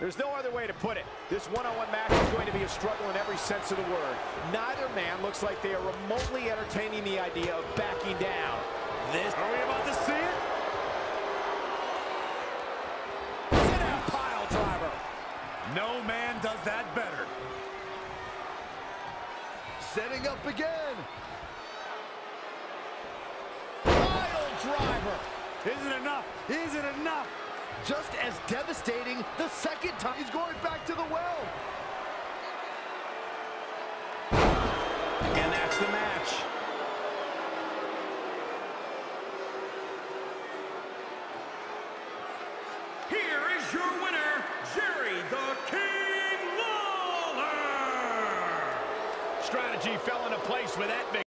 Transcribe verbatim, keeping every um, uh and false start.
There's no other way to put it. This one-on-one match is going to be a struggle in every sense of the word. Neither man looks like they are remotely entertaining the idea of backing down. This. Are we about to see it? Sit-out pile driver. No man does that better. Setting up again. Pile driver. Isn't enough? Isn't enough? Just as devastating the second time. He's going back to the well. And that's the match. Here is your winner, Jerry the King Lawler. Strategy fell into place with that victory.